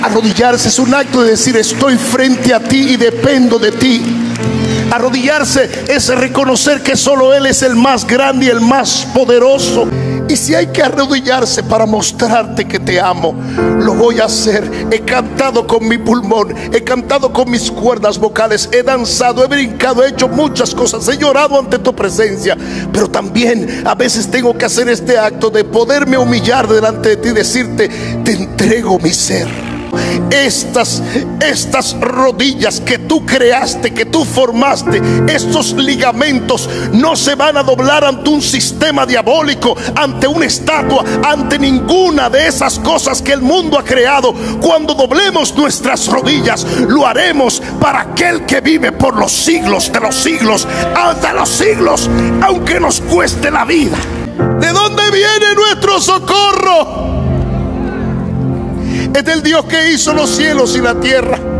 Arrodillarse es un acto de decir: estoy frente a ti y dependo de ti. Arrodillarse es reconocer que solo Él es el más grande y el más poderoso. Y si hay que arrodillarse para mostrarte que te amo, lo voy a hacer. He cantado con mi pulmón, he cantado con mis cuerdas vocales, he danzado, he brincado, he hecho muchas cosas, he llorado ante tu presencia. Pero también a veces tengo que hacer este acto de poderme humillar delante de ti y decirte: te entrego mi ser. Estas rodillas que tú creaste, que tú formaste, estos ligamentos no se van a doblar ante un sistema diabólico, ante una estatua, ante ninguna de esas cosas que el mundo ha creado. Cuando doblemos nuestras rodillas, lo haremos para aquel que vive por los siglos de los siglos, hasta los siglos, aunque nos cueste la vida. ¿De dónde viene nuestro socorro? Es del Dios que hizo los cielos y la tierra.